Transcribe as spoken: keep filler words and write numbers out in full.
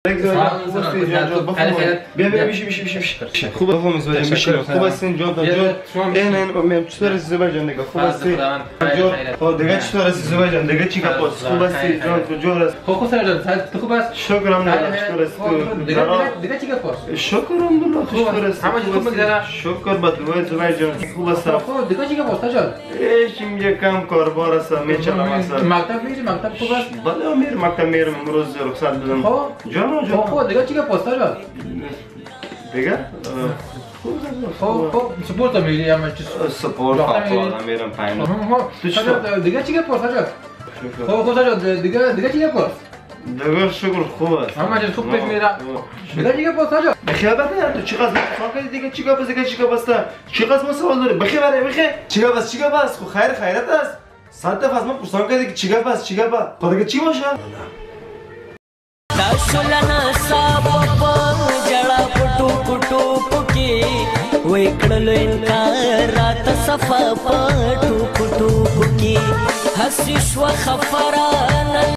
بیا بیا میشه میشه میشه میشه خوب خوب میشه میشه خوب هستین جان جان این این چطور است زبر جان دیگه خوب است جان دیگه چطور است زبر جان دیگه چی کپاس خوب است جان تو جور است خوب خوب سر تو خوب است شکرم نه چطور است دیگه دیگه چی کپاس شکرم الله خوب است همه چی خوب میگذره شکر به تو زبر جان خوب است خوب دیگه چی کپاس جان ایش میگه کم کاربار است میچلم است مکتب میری مکتب خوب است بله میر مکتب میرم امروز رخصت بدم جان جان خوب دیگه چی کپاس جان دیگه خوب خوب سپورت میری اما چی سپورت فاطمه میرم پایین تو چی دیگه چی کپاس جان خوب خوب جان دیگه دیگه چی کپاس دیگه شکر خوب است همه چیز خوب پیش میره دیگه چی کپاس جان بخیابت تو چیکار میکنی دیگه چیکار بس دیگه چیکار بس چیکار بس سوال داری بخیر بره بخیر چیکار بس چیکار بس خو خیر خیرت است صد دفعه از من پرسان کردی که چیکار بس چیکار بس خدا که چی باشه داشلنا صاحب جړه پټو پټو پکی وې کړلو انکارات صفا پټو پټو پکی حسیش و خفران